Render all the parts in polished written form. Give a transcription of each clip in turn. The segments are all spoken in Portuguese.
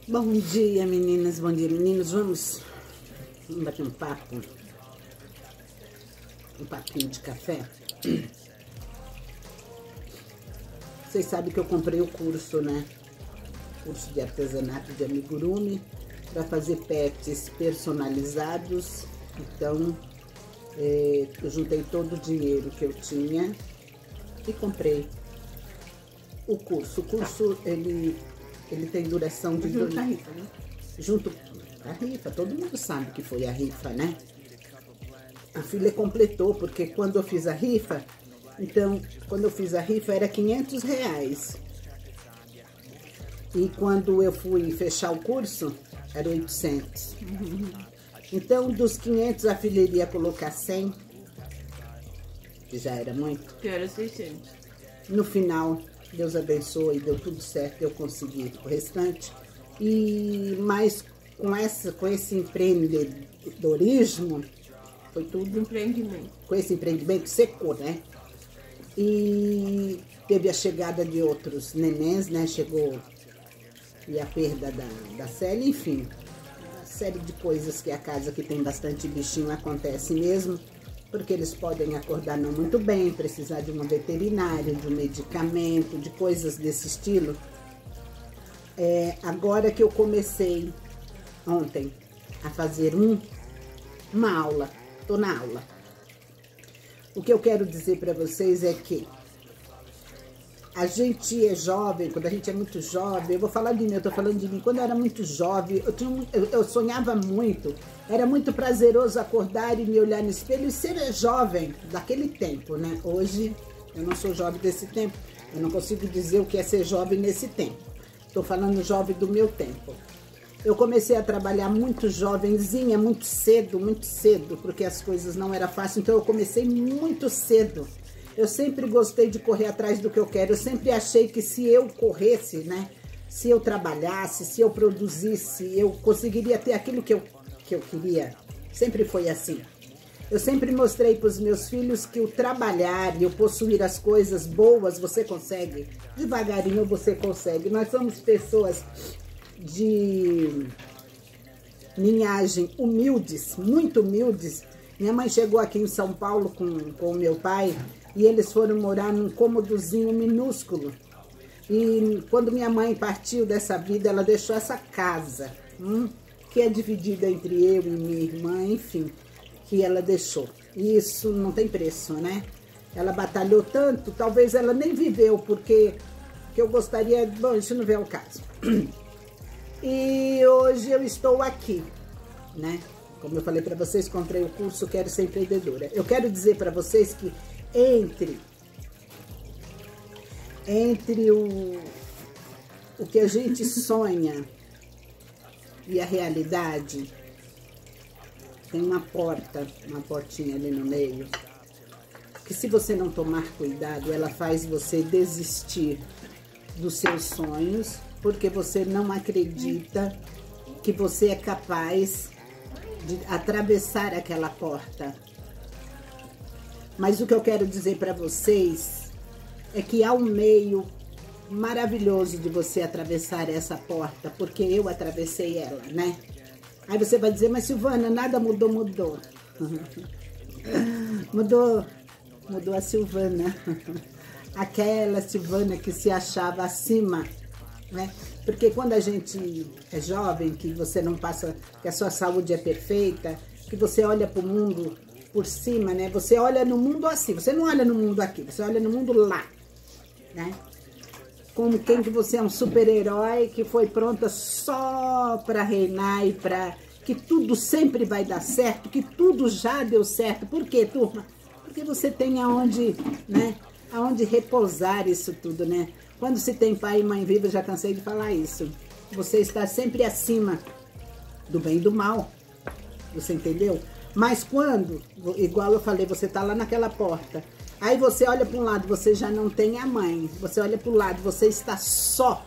Bom dia, meninas, bom dia, meninos. Vamos bater um papo, um papinho de café. Vocês sabem que eu comprei o curso, né? Curso de artesanato de amigurumi para fazer pets personalizados. Então, eu juntei todo o dinheiro que eu tinha e comprei o curso. O curso, ele tem duração de... Junto à rifa, né? Junto à rifa, todo mundo sabe que foi a rifa, né? A filha completou, porque quando eu fiz a rifa, então, quando eu fiz a rifa era R$500. E quando eu fui fechar o curso, era 800. Então, dos 500, a filha iria colocar 100, que já era muito. Que era 600. No final, Deus abençoe, deu tudo certo, eu consegui o restante. Mas com esse empreendedorismo, foi tudo... Empreendimento. Com esse empreendimento secou, né? E teve a chegada de outros nenéns, né? Chegou e a perda da Célia, enfim. Uma série de coisas que a casa que tem bastante bichinho acontece mesmo. Porque eles podem acordar não muito bem, precisar de uma veterinária, de um medicamento, de coisas desse estilo. Agora que eu comecei ontem a fazer uma aula, tô na aula. O que eu quero dizer para vocês é que a gente é jovem, quando a gente é muito jovem, eu vou falar de mim, eu tô falando de mim, quando eu era muito jovem, eu sonhava muito, era muito prazeroso acordar e me olhar no espelho e ser jovem daquele tempo, né? Hoje, eu não sou jovem desse tempo, eu não consigo dizer o que é ser jovem nesse tempo, tô falando jovem do meu tempo. Eu comecei a trabalhar muito jovenzinha, muito cedo, porque as coisas não eram fáceis, então eu comecei muito cedo. Eu sempre gostei de correr atrás do que eu quero, eu sempre achei que se eu corresse, né, se eu trabalhasse, se eu produzisse, eu conseguiria ter aquilo que eu queria. Sempre foi assim. Eu sempre mostrei para os meus filhos que o trabalhar e o possuir as coisas boas, você consegue. Devagarinho você consegue. Nós somos pessoas de linhagem humildes, muito humildes. Minha mãe chegou aqui em São Paulo com o meu pai e eles foram morar num cômodozinho minúsculo. E quando minha mãe partiu dessa vida, ela deixou essa casa, que é dividida entre eu e minha irmã, enfim, que ela deixou. E isso não tem preço, né? Ela batalhou tanto, talvez ela nem viveu, porque que eu gostaria... Bom, isso não vem ao caso. E hoje eu estou aqui, né? Como eu falei para vocês, comprei o curso Quero Ser Empreendedora. Eu quero dizer para vocês que entre o que a gente sonha e a realidade, tem uma portinha ali no meio, que se você não tomar cuidado, ela faz você desistir dos seus sonhos, porque você não acredita que você é capaz de atravessar aquela porta. Mas o que eu quero dizer para vocês é que há um meio maravilhoso de você atravessar essa porta, porque eu atravessei ela, né? Aí você vai dizer, mas Silvana, nada mudou, mudou. Mudou a Silvana. Aquela Silvana que se achava acima, né? Porque quando a gente é jovem, que você não passa, que a sua saúde é perfeita, que você olha para o mundo por cima, né? Você olha no mundo assim, você não olha no mundo aqui, você olha no mundo lá, né? Como quem que você é um super-herói que foi pronta só para reinar e para que tudo sempre vai dar certo, que tudo já deu certo. Por quê, turma? Porque você tem aonde, né? Aonde repousar isso tudo, né? Quando se tem pai e mãe viva, eu já cansei de falar isso. Você está sempre acima do bem e do mal. Você entendeu? Mas quando, igual eu falei, você está lá naquela porta, aí você olha para um lado, você já não tem a mãe. Você olha para o lado, você está só.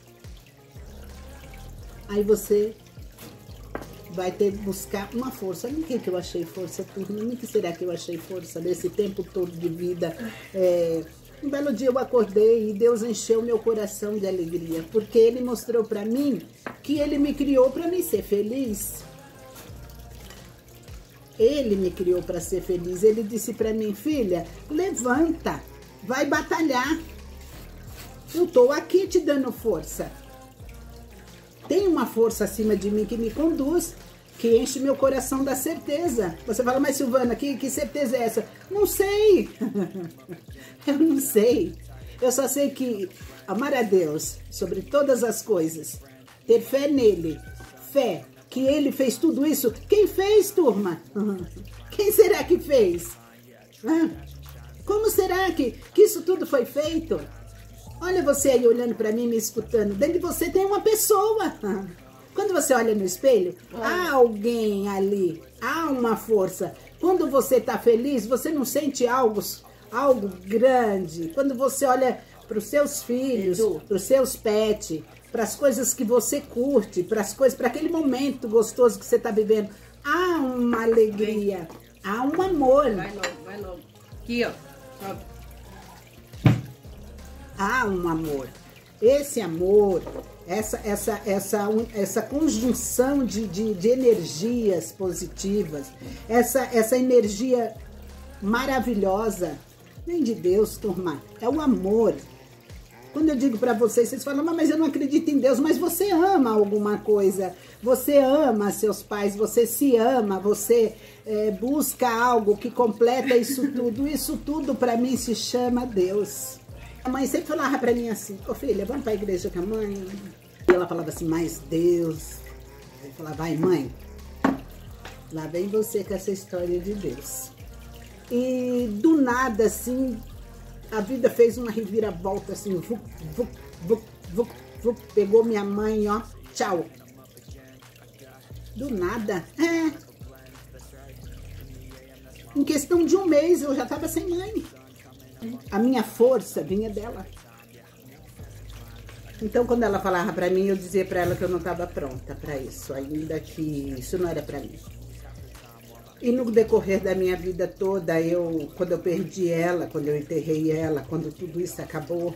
Aí você vai ter que buscar uma força. No que eu achei força, turma? No que será que eu achei força nesse tempo todo de vida? Um belo dia eu acordei e Deus encheu meu coração de alegria, porque Ele mostrou para mim que ele me criou para me ser feliz. Ele me criou para ser feliz. Ele disse para mim, filha, levanta, vai batalhar. Eu tô aqui te dando força. Tem uma força acima de mim que me conduz, que enche meu coração da certeza. Você fala, mas Silvana, que certeza é essa? Não sei. Eu não sei. Eu só sei que amar a Deus sobre todas as coisas, ter fé nele, fé que ele fez tudo isso. Quem fez, turma? Quem será que fez? Como será que isso tudo foi feito? Olha você aí olhando para mim, me escutando. Dentro de você tem uma pessoa. Quando você olha no espelho, há alguém ali, há uma força. Quando você está feliz, você não sente algo grande. Quando você olha para os seus filhos, para os seus pets, para as coisas que você curte, para aquele momento gostoso que você está vivendo, há uma alegria, há um amor. Vai logo. Aqui, ó. Há um amor. Esse amor, essa conjunção de energias positivas, essa energia maravilhosa, vem de Deus, turma. É o amor. Quando eu digo para vocês, vocês falam, mas eu não acredito em Deus. Mas você ama alguma coisa. Você ama seus pais, você se ama, você busca algo que completa isso tudo. Isso tudo para mim se chama Deus. A mãe sempre falava para mim assim, ô filha, vamos para a igreja com a mãe? E ela falava assim, mas Deus. Eu falava, vai mãe, lá vem você com essa história de Deus. E do nada, assim, a vida fez uma reviravolta, assim, pegou minha mãe, ó, tchau. Do nada, em questão de um mês eu já estava sem mãe. A minha força vinha dela. Então, quando ela falava para mim, eu dizia para ela que eu não estava pronta para isso, ainda que isso não era para mim. E no decorrer da minha vida toda, quando eu perdi ela, quando eu enterrei ela, quando tudo isso acabou,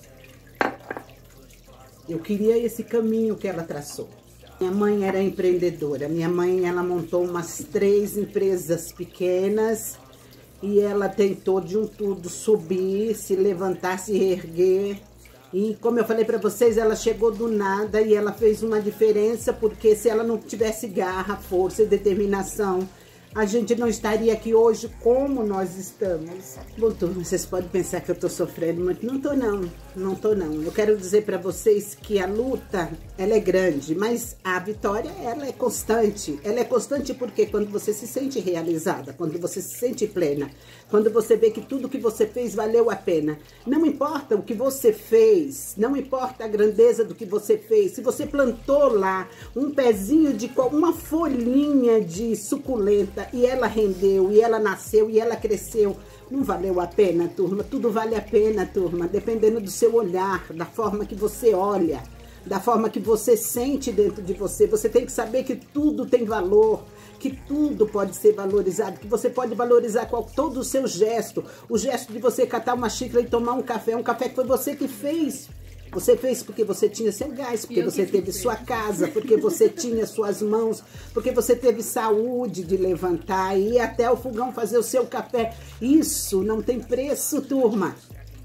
eu queria esse caminho que ela traçou. Minha mãe era empreendedora. Minha mãe, ela montou umas 3 empresas pequenas e ela tentou de um tudo subir, se levantar, se reerguer. E como eu falei para vocês, ela chegou do nada e ela fez uma diferença, porque se ela não tivesse garra, força e determinação, a gente não estaria aqui hoje como nós estamos. Bom, turma, vocês podem pensar que eu tô sofrendo, mas não tô não, não tô não. Eu quero dizer para vocês que a luta, ela é grande, mas a vitória, ela é constante. Ela é constante porque quando você se sente realizada, quando você se sente plena, quando você vê que tudo que você fez valeu a pena. Não importa o que você fez, não importa a grandeza do que você fez. Se você plantou lá um pezinho de uma folhinha de suculenta, e ela rendeu, e ela nasceu, e ela cresceu. Não valeu a pena, turma? Tudo vale a pena, turma, dependendo do seu olhar, da forma que você olha, da forma que você sente dentro de você. Você tem que saber que tudo tem valor, que tudo pode ser valorizado, que você pode valorizar todo o seu gesto. O gesto de você catar uma xícara e tomar um café que foi você que fez. Você fez porque você tinha seu gás, porque você teve sua casa, porque você tinha suas mãos, porque você teve saúde de levantar e ir até o fogão fazer o seu café. Isso não tem preço, turma.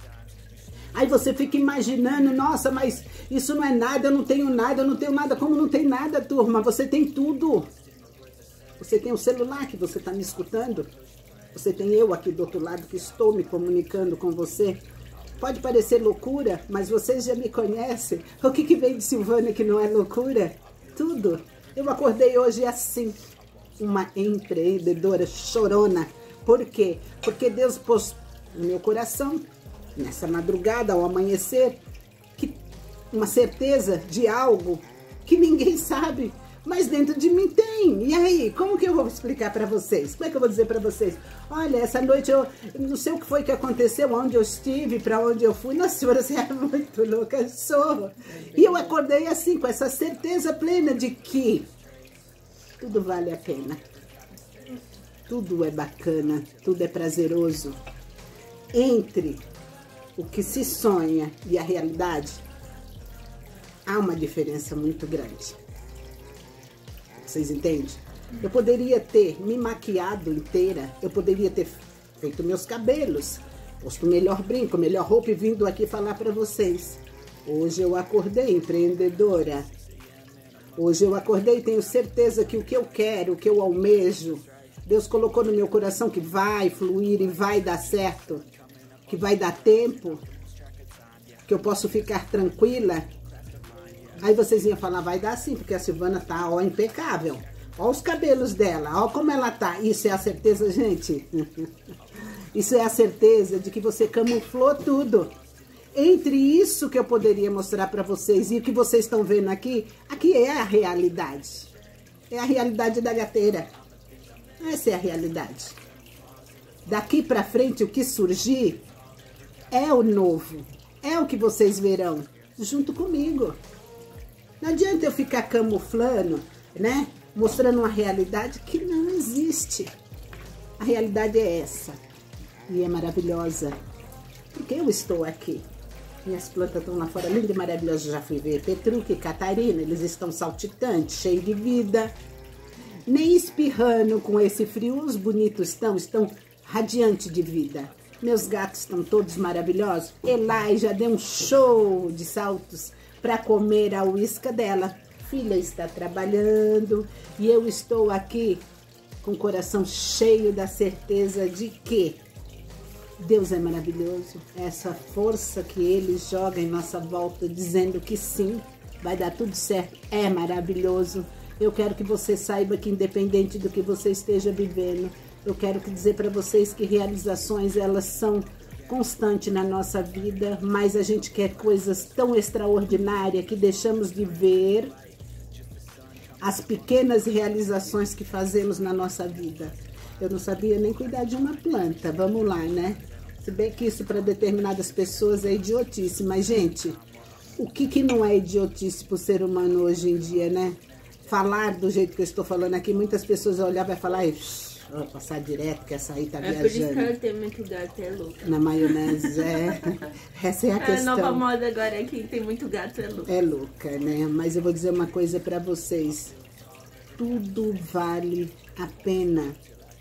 Aí você fica imaginando, nossa, mas isso não é nada, eu não tenho nada, eu não tenho nada. Como não tem nada, turma? Você tem tudo. Você tem o celular que você está me escutando. Você tem eu aqui do outro lado que estou me comunicando com você. Pode parecer loucura, mas vocês já me conhecem. O que vem de Silvana que não é loucura? Tudo. Eu acordei hoje assim, uma empreendedora chorona. Por quê? Porque Deus pôs no meu coração, nessa madrugada, ao amanhecer, uma certeza de algo que ninguém sabe, mas dentro de mim tem. E aí, como que eu vou explicar para vocês? Como é que eu vou dizer para vocês? Olha, essa noite eu não sei o que foi que aconteceu, onde eu estive, para onde eu fui. Nossa senhora, você é muito louca, eu sou. E eu acordei assim, com essa certeza plena de que tudo vale a pena. Tudo é bacana, tudo é prazeroso. Entre o que se sonha e a realidade, Há uma diferença muito grande. Vocês entendem? Eu poderia ter me maquiado inteira, eu poderia ter feito meus cabelos, posto o melhor brinco, melhor roupa e vindo aqui falar para vocês. Hoje eu acordei empreendedora. Hoje eu acordei e tenho certeza que o que eu quero, o que eu almejo, Deus colocou no meu coração que vai fluir e vai dar certo, que vai dar tempo, que eu posso ficar tranquila. Aí vocês iam falar, vai dar sim, porque a Silvana tá, ó, impecável. Ó os cabelos dela, ó como ela tá. Isso é a certeza, gente? Isso é a certeza de que você camuflou tudo. Entre isso que eu poderia mostrar para vocês e o que vocês estão vendo aqui, aqui é a realidade. É a realidade da gateira. Essa é a realidade. Daqui para frente, o que surgir é o novo. É o que vocês verão junto comigo. Não adianta eu ficar camuflando, né? Mostrando uma realidade que não existe. A realidade é essa. E é maravilhosa. Porque eu estou aqui. Minhas plantas estão lá fora, linda e maravilhosa. Já fui ver Petruca e Catarina. Eles estão saltitantes, cheios de vida. Nem espirrando com esse frio. Os bonitos estão radiantes de vida. Meus gatos estão todos maravilhosos. Elai já deu um show de saltos para comer a uísca dela. Filha está trabalhando e eu estou aqui com o coração cheio da certeza de que Deus é maravilhoso. Essa força que Ele joga em nossa volta dizendo que sim, vai dar tudo certo, é maravilhoso. Eu quero que você saiba que independente do que você esteja vivendo, eu quero dizer para vocês que realizações elas são constante na nossa vida, mas a gente quer coisas tão extraordinárias que deixamos de ver as pequenas realizações que fazemos na nossa vida. Eu não sabia nem cuidar de uma planta, vamos lá, né? Se bem que isso para determinadas pessoas é idiotice, mas gente, o que não é idiotice para o ser humano hoje em dia, né? Falar do jeito que eu estou falando aqui, muitas pessoas vão olhar e vai falar, vou passar direto, que essa aí tá viajando. É por isso que ela tem muito gato, é louca. Na maionese, essa é a questão. A nova moda agora é que tem muito gato, é louca. É louca, né? Mas eu vou dizer uma coisa pra vocês. Tudo vale a pena.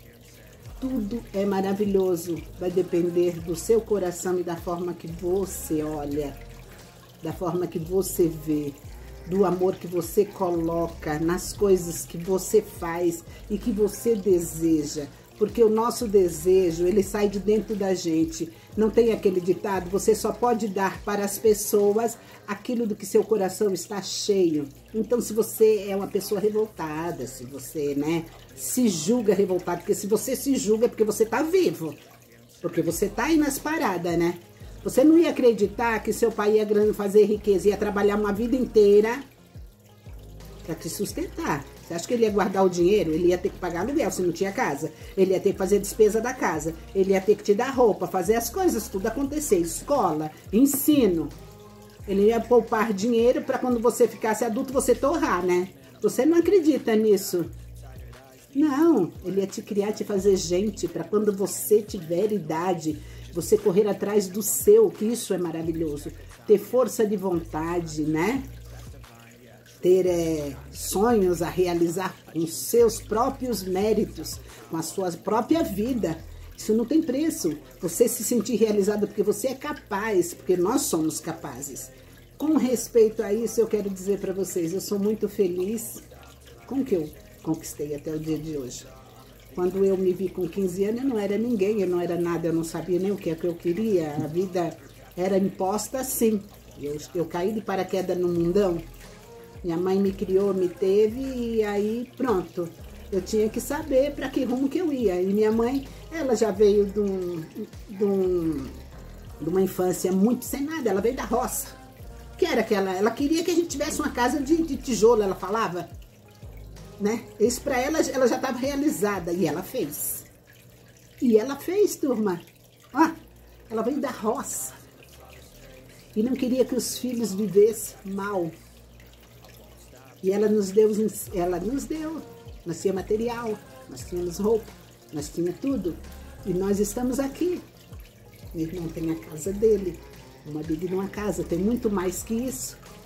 Tudo é maravilhoso. Vai depender do seu coração e da forma que você olha. Da forma que você vê. Do amor que você coloca nas coisas que você faz e que você deseja. Porque o nosso desejo, ele sai de dentro da gente. Não tem aquele ditado, você só pode dar para as pessoas aquilo do que seu coração está cheio. Então, se você é uma pessoa revoltada, se você, né, se julga revoltado, porque se você se julga é porque você está vivo. Porque você está aí nas paradas, né? Você não ia acreditar que seu pai ia fazer riqueza, ia trabalhar uma vida inteira para te sustentar. Você acha que ele ia guardar o dinheiro? Ele ia ter que pagar aluguel se não tinha casa. Ele ia ter que fazer a despesa da casa. Ele ia ter que te dar roupa, fazer as coisas, tudo acontecer. Escola, ensino. Ele ia poupar dinheiro para quando você ficasse adulto você torrar, né? Você não acredita nisso? Não, ele ia te criar, te fazer gente para quando você tiver idade, você correr atrás do seu, que isso é maravilhoso. Ter força de vontade, né? Ter sonhos a realizar com os seus próprios méritos, com a sua própria vida. Isso não tem preço. Você se sentir realizado porque você é capaz, porque nós somos capazes. Com respeito a isso, eu quero dizer para vocês, eu sou muito feliz com o que eu conquistei até o dia de hoje. Quando eu me vi com 15 anos, eu não era ninguém, eu não era nada, eu não sabia nem o que é que eu queria. A vida era imposta assim. Eu caí de paraquedas no mundão. Minha mãe me criou, me teve e aí pronto. Eu tinha que saber para que rumo que eu ia. E minha mãe, ela já veio de uma infância muito sem nada, ela veio da roça. Que era que ela queria que a gente tivesse uma casa de tijolo, ela falava. Né? Isso para ela já estava realizada e ela fez. E ela fez, turma. Ó, ela veio da roça e não queria que os filhos vivessem mal. E ela nos deu, nós tínhamos material, nós tínhamos roupa, nós tínhamos tudo. E nós estamos aqui. Meu irmão tem a casa dele, uma digna casa, tem muito mais que isso.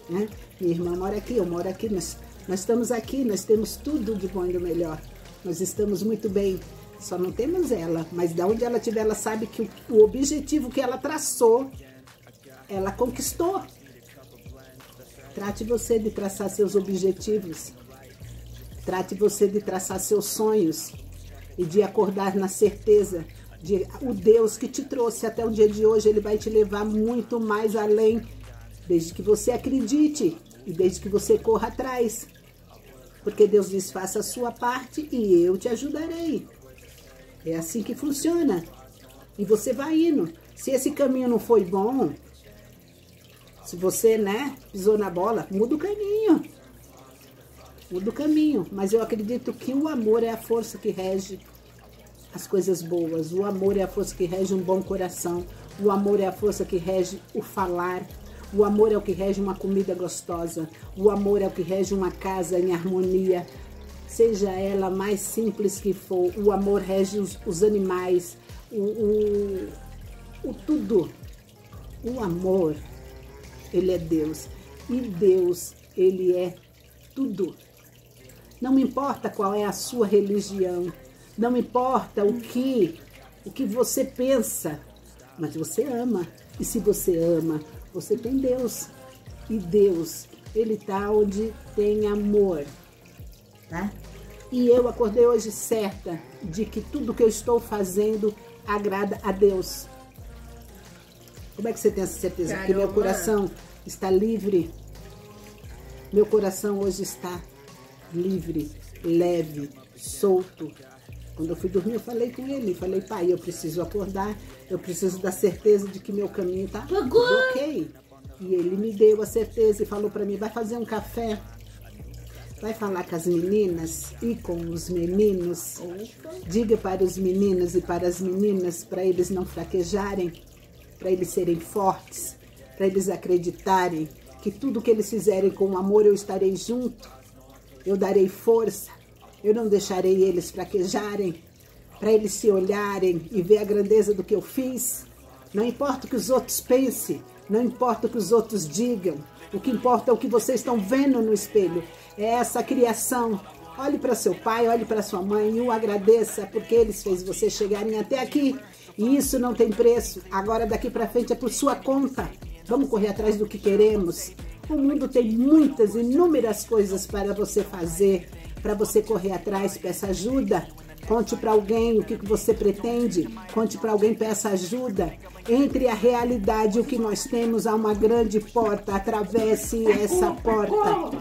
né? Minha irmã mora aqui, eu moro aqui, nós estamos aqui, nós temos tudo de bom e do melhor. Nós estamos muito bem, só não temos ela. Mas de onde ela estiver, ela sabe que o objetivo que ela traçou, ela conquistou. Trate você de traçar seus objetivos. Trate você de traçar seus sonhos. E de acordar na certeza de o Deus que te trouxe até o dia de hoje, Ele vai te levar muito mais além. Desde que você acredite e desde que você corra atrás. Porque Deus diz, faça a sua parte e eu te ajudarei. É assim que funciona. E você vai indo. Se esse caminho não foi bom, se você, né, pisou na bola, muda o caminho. Muda o caminho. Mas eu acredito que o amor é a força que rege as coisas boas. O amor é a força que rege um bom coração. O amor é a força que rege o falar. O amor é o que rege uma comida gostosa. O amor é o que rege uma casa em harmonia. Seja ela mais simples que for. O amor rege os animais. O tudo. O amor, Ele é Deus. E Deus, Ele é tudo. Não importa qual é a sua religião. Não importa o que você pensa. Mas você ama. E se você ama, você tem Deus. E Deus, Ele está onde tem amor. Tá? E eu acordei hoje certa de que tudo que eu estou fazendo agrada a Deus. Como é que você tem essa certeza? Porque meu coração está livre. Meu coração hoje está livre, leve, solto. Quando eu fui dormir, eu falei com ele. Falei, pai, eu preciso acordar. Eu preciso da certeza de que meu caminho está ok. E ele me deu a certeza e falou para mim, vai fazer um café. Vai falar com as meninas e com os meninos. Diga para os meninos e para as meninas, para eles não fraquejarem, para eles serem fortes, para eles acreditarem que tudo que eles fizerem com amor eu estarei junto. Eu darei força. Eu não deixarei eles fraquejarem, para eles se olharem e ver a grandeza do que eu fiz. Não importa o que os outros pensem, não importa o que os outros digam. O que importa é o que vocês estão vendo no espelho. É essa criação. Olhe para seu pai, olhe para sua mãe e o agradeça, porque eles fez vocês chegarem até aqui. E isso não tem preço. Agora daqui para frente é por sua conta. Vamos correr atrás do que queremos. O mundo tem muitas, inúmeras coisas para você fazer. Para você correr atrás, peça ajuda. Conte para alguém o que você pretende. Conte para alguém, peça ajuda. Entre a realidade e o que nós temos, há uma grande porta. Atravesse essa porta.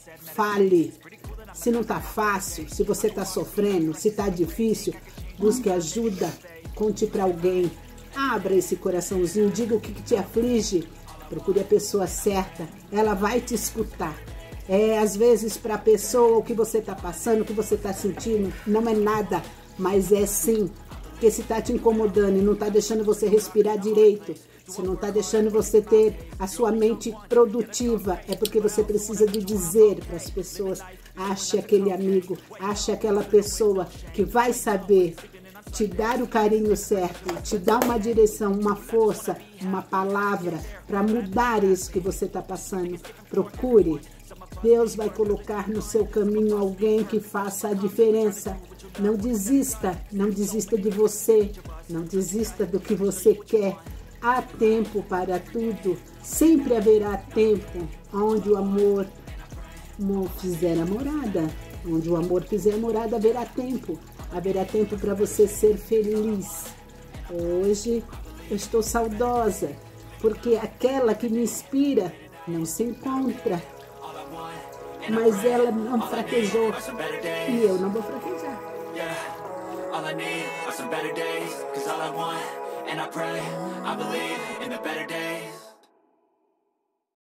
Fale. Se não está fácil, se você está sofrendo, se está difícil, busque ajuda. Conte para alguém. Abra esse coraçãozinho, diga o que te aflige. Procure a pessoa certa. Ela vai te escutar. Às vezes para a pessoa o que você está passando, o que você está sentindo, não é nada, mas é sim. Porque se está te incomodando e não está deixando você respirar direito, se não está deixando você ter a sua mente produtiva, é porque você precisa de dizer para as pessoas, ache aquele amigo, ache aquela pessoa que vai saber te dar o carinho certo, te dar uma direção, uma força, uma palavra para mudar isso que você está passando. Procure. Deus vai colocar no seu caminho alguém que faça a diferença. Não desista de você, não desista do que você quer. Há tempo para tudo, sempre haverá tempo onde o amor fizer a morada. Onde o amor fizer a morada, haverá tempo. Haverá tempo para você ser feliz. Hoje eu estou saudosa, porque aquela que me inspira não se encontra. Mas ela não fraquejou e eu não vou fraquejar. All I need are some better days, 'cause all I want, and I pray, I believe in the better days.